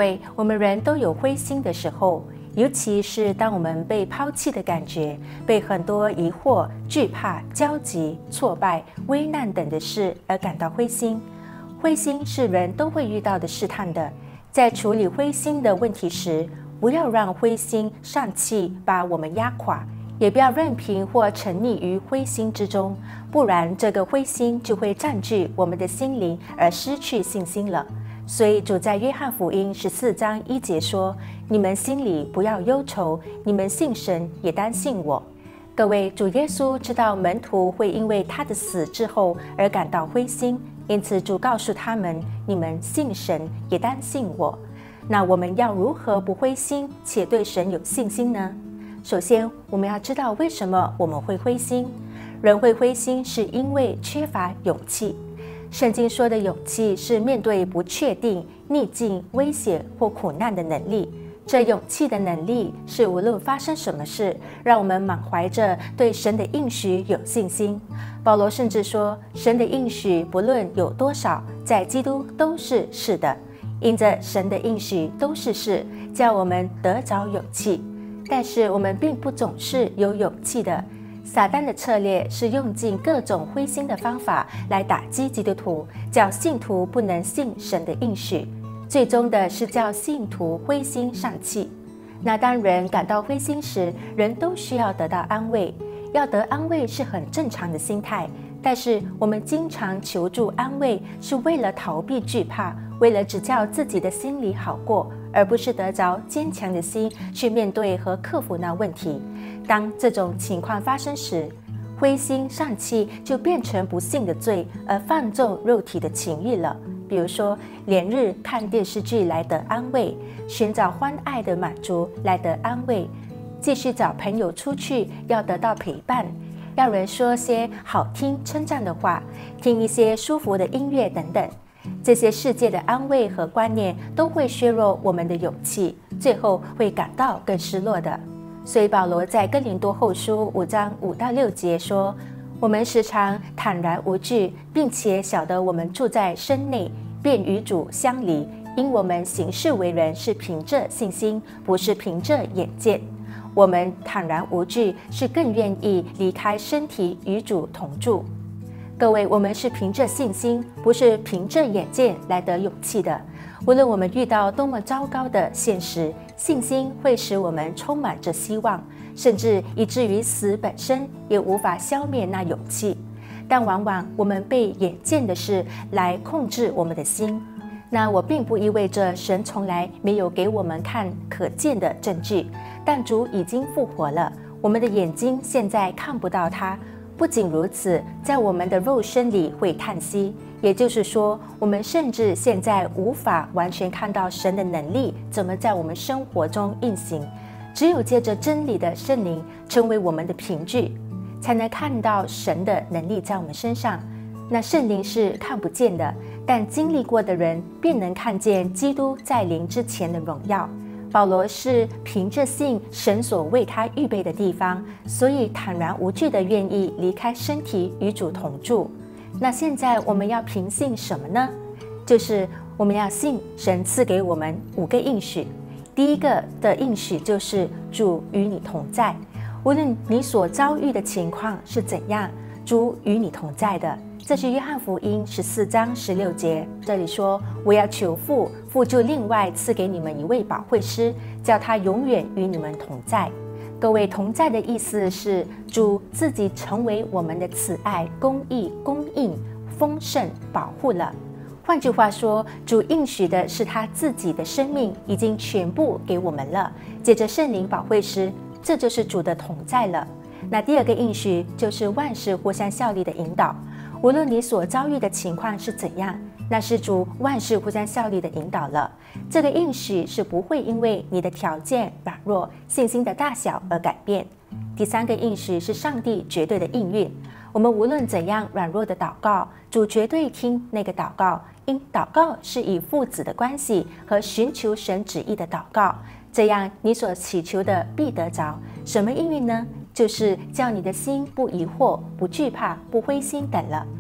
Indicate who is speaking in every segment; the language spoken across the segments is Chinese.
Speaker 1: 位，我们人都有灰心的时候，尤其是当我们被抛弃的感觉，被很多疑惑、惧怕、焦急、挫败、危难等的事而感到灰心。灰心是人都会遇到的试探的，在处理灰心的问题时，不要让灰心丧气把我们压垮，也不要任凭或沉溺于灰心之中，不然这个灰心就会占据我们的心灵而失去信心了。所以主在约翰福音14章1节说：你们心里不要忧愁，你们信神也当信我。各位，主耶稣知道门徒会因为他的死之后而感到灰心，因此主告诉他们：你们信神也当信我。那我们要如何不灰心且对神有信心呢？首先，我们要知道为什么我们会灰心。人会灰心是因为缺乏勇气。圣经说的勇气是面对不确定、逆境、危险或苦难的能力。这勇气的能力是无论发生什么事，让我们满怀着对神的应许有信心。保罗甚至说，神的应许不论有多少，在基督都是是的。因着神的应许都是是，叫我们得着勇气。但是我们并不总是有勇气的。撒旦的策略是用尽各种灰心的方法来打击基督徒，叫信徒不能信神的应许，最终的是叫信徒灰心丧气。那当人感到灰心时，人都需要得到安慰，要得安慰是很正常的心态，但是我们经常求助安慰是为了逃避惧怕，为了只叫自己的心里好过，而不是得着坚强的心去面对和克服那问题。当这种情况发生时，灰心丧气就变成不幸的罪，而放纵肉体的情欲了。比如说，连日看电视剧来得安慰，寻找欢爱的满足来得安慰，继续找朋友出去要得到陪伴，要人说些好听称赞的话，听一些舒服的音乐等等。这些世界的安慰和观念都会削弱我们的勇气，最后会感到更失落的。所以保罗在哥林多后书5章5到6节说：我们时常坦然无惧，并且晓得我们住在身内，便与主相离，因我们行事为人是凭着信心，不是凭着眼见。我们坦然无惧，是更愿意离开身体与主同住。各位，我们是凭着信心，不是凭着眼见来得勇气的。无论我们遇到多么糟糕的现实，信心会使我们充满着希望，甚至以至于死本身也无法消灭那勇气。但往往我们被眼见的事来控制我们的心。那我并不意味着神从来没有给我们看可见的证据，但主已经复活了，我们的眼睛现在看不到他。不仅如此，在我们的肉身里会叹息，也就是说，我们甚至现在无法完全看到神的能力怎么在我们生活中运行。只有借着真理的圣灵成为我们的凭据，才能看到神的能力在我们身上。那圣灵是看不见的，但经历过的人便能看见基督在临之前的荣耀。保罗是凭着信神所为他预备的地方，所以坦然无惧地愿意离开身体与主同住。那现在我们要凭信什么呢？就是我们要信神赐给我们5个应许。第一个的应许就是主与你同在，无论你所遭遇的情况是怎样，主与你同在的。这是约翰福音14章16节，这里说：我要求父，父就另外赐给你们一位保惠师，叫他永远与你们同在。各位，同在的意思是主自己成为我们的慈爱、公义、供应、丰盛、保护了。换句话说，主应许的是他自己的生命已经全部给我们了，借着圣灵保惠师，这就是主的同在了。那第二个应许就是万事互相效力的引导。无论你所遭遇的情况是怎样，那是主万事互相效力的引导了。这个应许是不会因为你的条件软弱、信心的大小而改变。第三个应许是上帝绝对的应允。我们无论怎样软弱的祷告，主绝对听那个祷告，因祷告是以父子的关系和寻求神旨意的祷告，这样你所祈求的必得着。什么应允呢？就是叫你的心不疑惑、不惧怕、不灰心等了。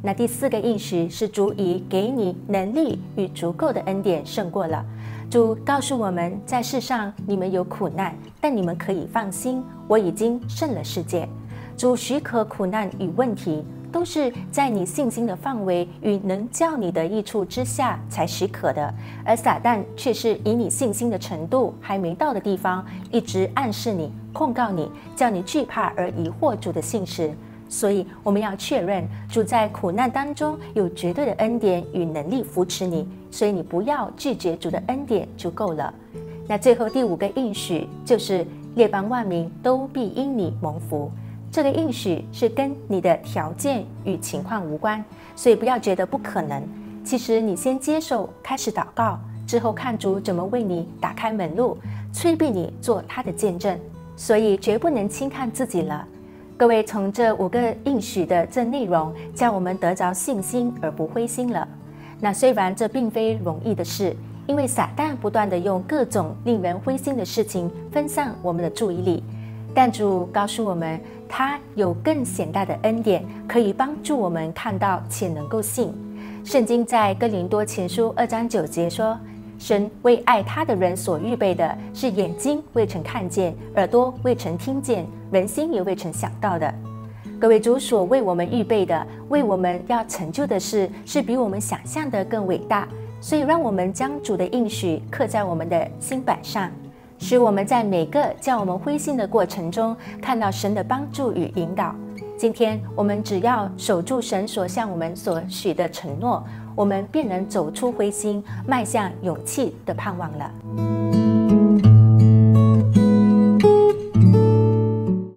Speaker 1: 那第4个应许是主已给你能力与足够的恩典胜过了。主告诉我们，在世上你们有苦难，但你们可以放心，我已经胜了世界。主许可苦难与问题，都是在你信心的范围与能叫你的益处之下才许可的，而撒旦却是以你信心的程度还没到的地方，一直暗示你、控告你，叫你惧怕而疑惑主的信实。所以我们要确认，主在苦难当中有绝对的恩典与能力扶持你，所以你不要拒绝主的恩典就够了。那最后第5个应许就是列邦万民都必因你蒙福。这个应许是跟你的条件与情况无关，所以不要觉得不可能。其实你先接受，开始祷告，之后看主怎么为你打开门路，催逼你做他的见证。所以绝不能轻看自己了。各位，从这5个应许的这内容，叫我们得着信心而不灰心了。那虽然这并非容易的事，因为撒旦不断地用各种令人灰心的事情分散我们的注意力，但主告诉我们，他有更显大的恩典，可以帮助我们看到且能够信。圣经在哥林多前书2章9节说，神为爱他的人所预备的，是眼睛未曾看见，耳朵未曾听见，人心也未曾想到的。各位，主所为我们预备的，为我们要成就的事，是比我们想象的更伟大。所以让我们将主的应许刻在我们的心板上，使我们在每个叫我们灰心的过程中，看到神的帮助与引导。今天我们只要守住神所向我们所许的承诺，我们便能走出灰心，迈向勇气的盼望了。